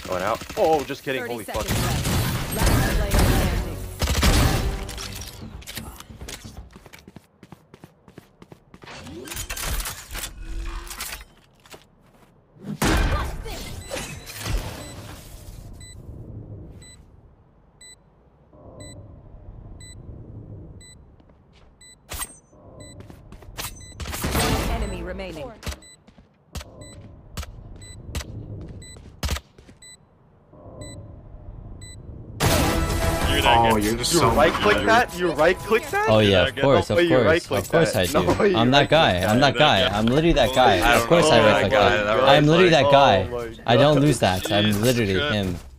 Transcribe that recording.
Going out. Oh, just kidding. Holy fuck. Last player standing. One enemy remaining. Oh, you're just so right click better. that? You right click that? Oh yeah, of course, No of way you course, right-click of course I that. do. No way you I'm that guy. right-click I'm that guy. I'm literally that guy. Of course I right click that. I'm literally that guy. I don't lose that. I'm literally him.